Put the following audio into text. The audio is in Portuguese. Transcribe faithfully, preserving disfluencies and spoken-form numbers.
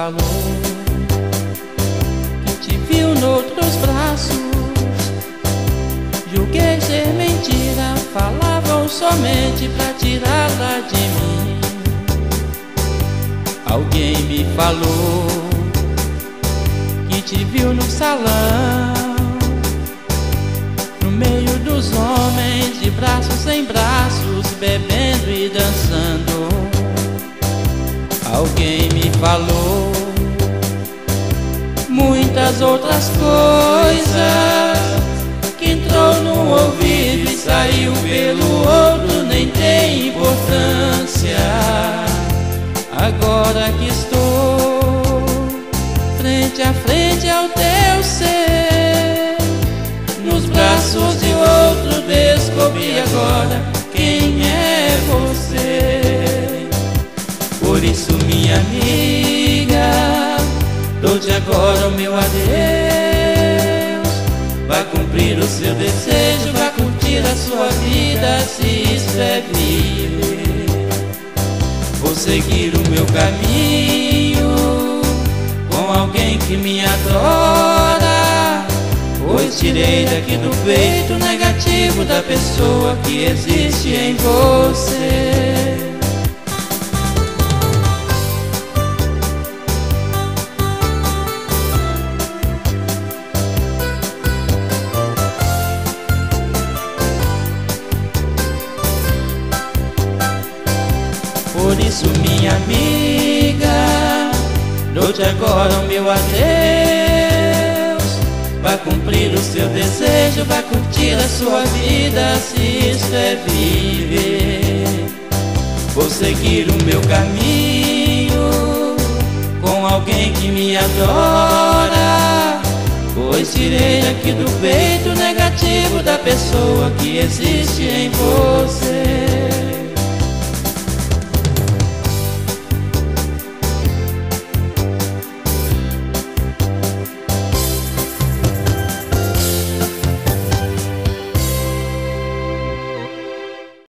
falou que te viu noutros braços. Julguei ser mentira, falavam somente pra tirá-la de mim. Alguém me falou que te viu no salão, no meio dos homens, de braços em braços, bebendo e dançando. Alguém me falou muitas outras coisas, que entrou num ouvido e saiu pelo outro, nem tem importância. Agora que estou frente a frente ao teu ser, nos braços de outro descobri agora quem é você. Por isso, minha amiga, dou-te agora o meu adeus. Vai cumprir o seu desejo, vai curtir a sua vida, se isso é viver. Vou seguir o meu caminho com alguém que me adora, pois tirei daqui do peito o negativo da pessoa que existe em você. Por isso, minha amiga, dou-te agora o meu adeus. Vai cumprir o seu desejo, vai curtir a sua vida, se isso é viver. Vou seguir o meu caminho com alguém que me adora, pois tirei aqui do peito o negativo da pessoa que existe em você.